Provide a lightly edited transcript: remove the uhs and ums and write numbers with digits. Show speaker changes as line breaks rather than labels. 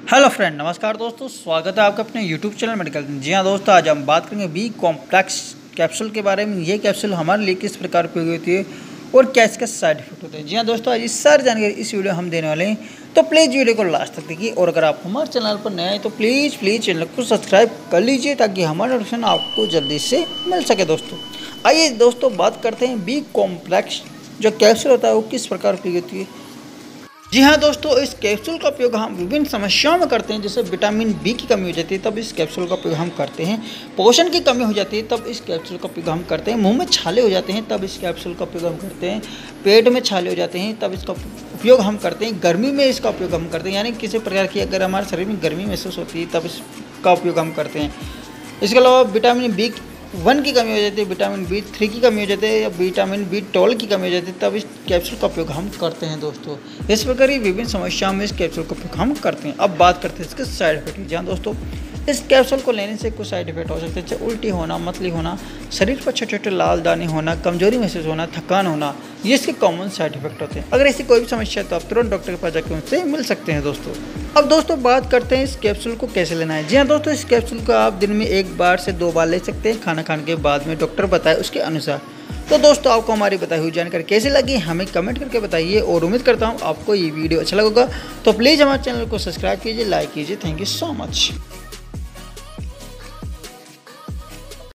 Hello friend, नमस्कार दोस्तों। स्वागत है आपका अपने यूट्यूब चैनल मेडिकल। जी हाँ दोस्तों, आज हम बात करेंगे बी कॉम्प्लेक्स कैप्सूल के बारे में। ये कैप्सूल हमारे लिए किस प्रकार उपयोगी होती है और क्या इसका साइड इफेक्ट होते हैं। जी हाँ दोस्तों, आज इस सारी जानकारी इस वीडियो हम देने वाले हैं, तो प्लीज़ वीडियो को लास्ट तक देखिए। और अगर आप हमारे चैनल पर नए हैं तो प्लीज़ चैनल को सब्सक्राइब कर लीजिए ताकि हमारा नोटिफिकेशन आपको जल्दी से मिल सके। दोस्तों आइए दोस्तों बात करते हैं बी कॉम्प्लेक्स जो कैप्सूल होता है वो किस प्रकार उपयोगी होती है। जी हाँ दोस्तों, इस कैप्सूल का उपयोग हम विभिन्न समस्याओं में करते हैं। जैसे विटामिन बी की कमी हो जाती है तब इस कैप्सूल का उपयोग हम करते हैं। पोषण की कमी हो जाती है तब इस कैप्सूल का उपयोग हम करते हैं। मुंह में छाले हो जाते हैं तब इस कैप्सूल का उपयोग हम करते हैं। पेट में छाले हो जाते हैं तब इसका उपयोग हम करते हैं। गर्मी में इसका उपयोग हम करते हैं, यानी किसी प्रकार की अगर हमारे शरीर में गर्मी महसूस होती है तब इसका उपयोग हम करते हैं। इसके अलावा विटामिन B1 की कमी हो जाती है, विटामिन B3 की कमी हो जाती है या विटामिन B12 की कमी हो जाती है तब इस कैप्सूल का उपयोग हम करते हैं। दोस्तों इस प्रकार की विभिन्न समस्याओं में इस कैप्सूल का उपयोग हम करते हैं। अब बात करते हैं इसके साइड इफेक्ट की। जहाँ दोस्तों इस कैप्सूल को लेने से कुछ साइड इफेक्ट हो सकते हैं, जैसे उल्टी होना, मतली होना, शरीर पर छोटे छोटे लाल दाने होना, कमजोरी महसूस होना, थकान होना, ये इसके कॉमन साइड इफेक्ट होते हैं। अगर ऐसी कोई भी समस्या है तो आप तुरंत डॉक्टर के पास जाकर उनसे मिल सकते हैं। दोस्तों अब दोस्तों बात करते हैं इस कैप्सूल को कैसे लेना है। जी हाँ दोस्तों, इस कैप्सूल को आप दिन में 1 बार से 2 बार ले सकते हैं, खाना खाने के बाद में, डॉक्टर बताए उसके अनुसार। तो दोस्तों आपको हमारी बताई हुई जानकारी कैसी लगी हमें कमेंट करके बताइए, और उम्मीद करता हूँ आपको ये वीडियो अच्छा लगेगा। तो प्लीज़ हमारे चैनल को सब्सक्राइब कीजिए, लाइक कीजिए। Thank you so much.